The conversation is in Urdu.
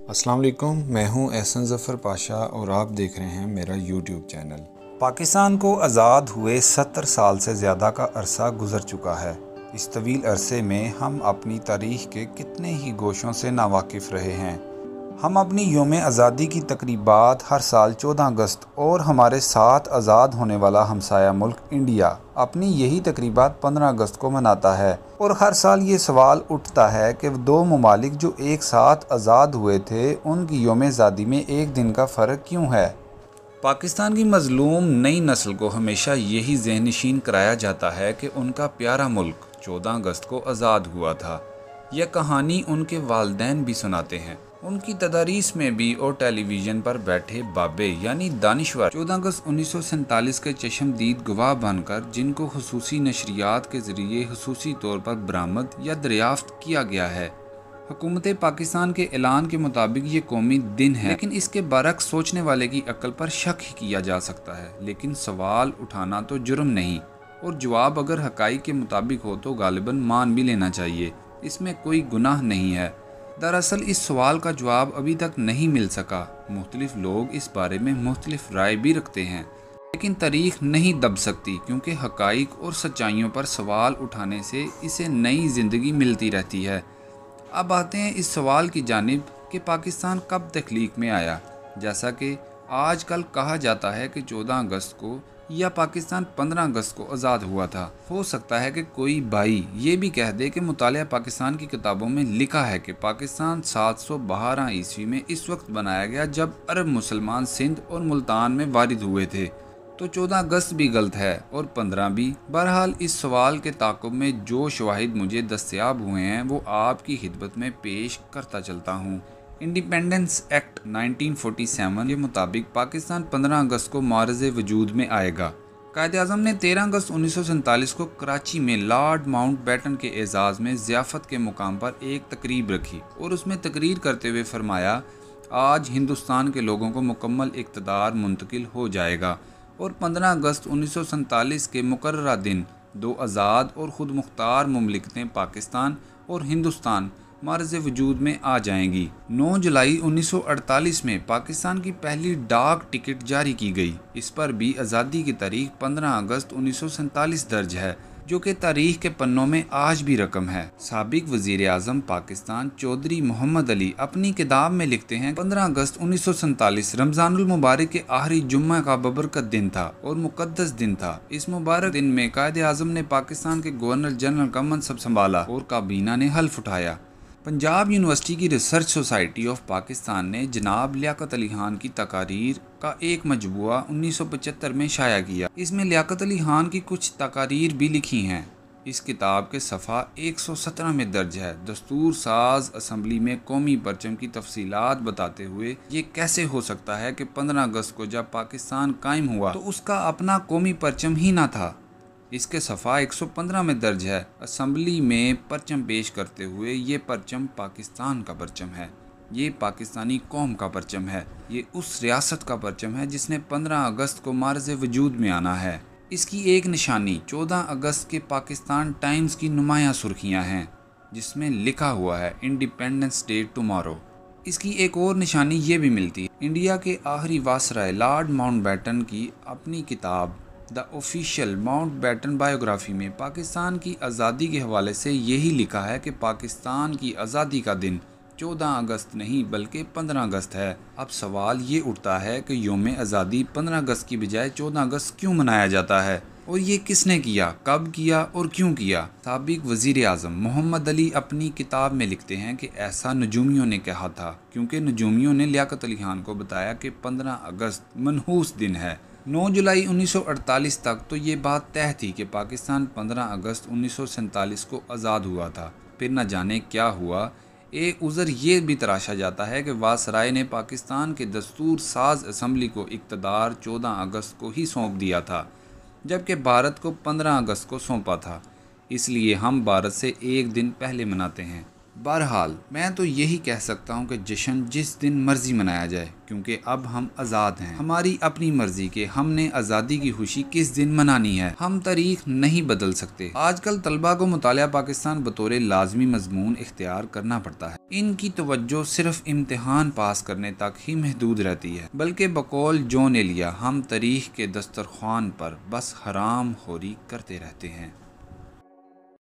السلام علیکم، میں ہوں احسن ظفر پاشا اور آپ دیکھ رہے ہیں میرا یوٹیوب چینل۔ پاکستان کو آزاد ہوئے 70 سال سے زیادہ کا عرصہ گزر چکا ہے۔ اس طویل عرصے میں ہم اپنی تاریخ کے کتنے ہی گوشوں سے ناواقف رہے ہیں۔ ہم اپنی یوم آزادی کی تقریبات ہر سال 14 اگست اور ہمارے ساتھ آزاد ہونے والا ہمسایہ ملک انڈیا اپنی یہی تقریبات 15 اگست کو مناتا ہے، اور ہر سال یہ سوال اٹھتا ہے کہ دو ممالک جو ایک ساتھ آزاد ہوئے تھے ان کی یوم آزادی میں ایک دن کا فرق کیوں ہے؟ پاکستان کی مظلوم نئی نسل کو ہمیشہ یہی ذہن نشین کرایا جاتا ہے کہ ان کا پیارا ملک 14 اگست کو آزاد ہوا تھا۔ یہ کہانی ان کے والدین بھی سناتے ہیں، ان کی تداریس میں بھی، اور ٹیلی ویژن پر بیٹھے بابے یعنی دانشور 14 اگست 1947 کے چشمدید گواہ بن کر، جن کو خصوصی نشریات کے ذریعے خصوصی طور پر برآمد یا دریافت کیا گیا ہے۔ حکومت پاکستان کے اعلان کے مطابق یہ قومی دن ہے، لیکن اس کے برعکس سوچنے والے کی عقل پر شک ہی کیا جا سکتا ہے۔ لیکن سوال اٹھانا تو جرم نہیں، اور جواب اگر حقائق کے مطابق ہو تو غالباً مان بھی لینا چاہیے، اس میں کوئی گناہ نہیں ہے۔ دراصل اس سوال کا جواب ابھی تک نہیں مل سکا۔ مختلف لوگ اس بارے میں مختلف رائے بھی رکھتے ہیں، لیکن تاریخ نہیں دب سکتی، کیونکہ حقائق اور سچائیوں پر سوال اٹھانے سے اسے نئی زندگی ملتی رہتی ہے۔ اب آتے ہیں اس سوال کی جانب کہ پاکستان کب تخلیق میں آیا۔ جیسا کہ آج کل کہا جاتا ہے کہ 14 اگست کو یا پاکستان 15 اگست کو آزاد ہوا تھا۔ ہو سکتا ہے کہ کوئی بھائی یہ بھی کہہ دے کہ مطالعہ پاکستان کی کتابوں میں لکھا ہے کہ پاکستان 712 عیسوی میں اس وقت بنایا گیا جب عرب مسلمان سندھ اور ملتان میں وارد ہوئے تھے، تو 14 اگست بھی غلط ہے اور 15 بھی۔ بہرحال اس سوال کے تعاقب میں جو شواہد مجھے دستیاب ہوئے ہیں وہ آپ کی خدمت میں پیش کرتا چلتا ہوں۔ انڈیپینڈنس ایکٹ 1947 کے مطابق پاکستان 15 اگست کو معرض وجود میں آئے گا۔ قائد اعظم نے 13 اگست 1947 کو کراچی میں لارڈ ماؤنٹ بیٹن کے اعزاز میں ضیافت کے مقام پر ایک تقریب رکھی، اور اس میں تقریر کرتے ہوئے فرمایا، آج ہندوستان کے لوگوں کو مکمل اقتدار منتقل ہو جائے گا، اور 15 اگست 1947 کے مقررہ دن دو آزاد اور خود مختار مملکتیں پاکستان اور ہندوستان معرض وجود میں آ جائیں گی۔ 9 جولائی 1948 میں پاکستان کی پہلی ڈاک ٹکٹ جاری کی گئی۔ اس پر بھی آزادی کی تاریخ 15 اگست 1947 درج ہے، جو کہ تاریخ کے پنوں میں آج بھی رقم ہے۔ سابق وزیر اعظم پاکستان چودھری محمد علی اپنی کتاب میں لکھتے ہیں، 15 اگست 1947 رمضان المبارک کے آخری جمعہ کا ببرکت دن تھا اور مقدس دن تھا۔ اس مبارک دن میں قائد اعظم نے پاکستان کے گورنر جنرل کا منصب سنبھالا اور کابینہ نے حلف اٹھایا۔ پنجاب یونیورسٹی کی ریسرچ سوسائٹی آف پاکستان نے جناب لیاقت علی خان کی تقاریر کا ایک مجموعہ 1975 میں شائع کیا۔ اس میں لیاقت علی خان کی کچھ تقاریر بھی لکھی ہیں۔ اس کتاب کے صفحہ 117 میں درج ہے، دستور ساز اسمبلی میں قومی پرچم کی تفصیلات بتاتے ہوئے، یہ کیسے ہو سکتا ہے کہ 15 اگست کو جب پاکستان قائم ہوا تو اس کا اپنا قومی پرچم ہی نہ تھا۔ اس کے صفحہ 115 میں درج ہے، اسمبلی میں پرچم پیش کرتے ہوئے، یہ پرچم پاکستان کا پرچم ہے، یہ پاکستانی قوم کا پرچم ہے، یہ اس ریاست کا پرچم ہے جس نے 15 اگست کو معرض وجود میں آنا ہے۔ اس کی ایک نشانی 14 اگست کے پاکستان ٹائمز کی نمایاں سرخیاں ہیں، جس میں لکھا ہوا ہے انڈیپینڈنس ڈے ٹمارو۔ اس کی ایک اور نشانی یہ بھی ملتی ہے، انڈیا کے آخری وائسرائے لارڈ ماؤنٹ بیٹن کی اپنی کتاب the official Mountbatten biography میں پاکستان کی آزادی کے حوالے سے یہی لکھا ہے کہ پاکستان کی آزادی کا دن 14 اگست نہیں بلکہ 15 اگست ہے۔ اب سوال یہ اٹھتا ہے کہ یوم آزادی 15 اگست کی بجائے 14 اگست کیوں منایا جاتا ہے، اور یہ کس نے کیا، کب کیا اور کیوں کیا؟ سابق وزیر اعظم محمد علی اپنی کتاب میں لکھتے ہیں کہ ایسا نجومیوں نے کہا تھا، کیونکہ نجومیوں نے لیاقت علی خان کو بتایا کہ 15 اگست منحوس دن ہے۔ 9 جولائی 1948 تک تو یہ بات طے تھی کہ پاکستان 15 اگست 1947 کو آزاد ہوا تھا۔ پھر نہ جانے کیا ہوا۔ ایک عذر یہ بھی تراشا جاتا ہے کہ وائسرائے نے پاکستان کے دستور ساز اسمبلی کو اقتدار 14 اگست کو ہی سونپ دیا تھا، جبکہ بھارت کو 15 اگست کو سونپا تھا، اس لیے ہم بھارت سے ایک دن پہلے مناتے ہیں۔ بہرحال میں تو یہی کہہ سکتا ہوں کہ جشن جس دن مرضی منایا جائے، کیونکہ اب ہم آزاد ہیں، ہماری اپنی مرضی کہ ہم نے آزادی کی خوشی کس دن منانی ہے، ہم تاریخ نہیں بدل سکتے۔ آج کل طلبہ کو مطالعہ پاکستان بطور لازمی مضمون اختیار کرنا پڑتا ہے۔ ان کی توجہ صرف امتحان پاس کرنے تک ہی محدود رہتی ہے، بلکہ بقول جون ایلیا ہم تاریخ کے دسترخوان پر بس حرام خوری کرتے رہتے ہیں۔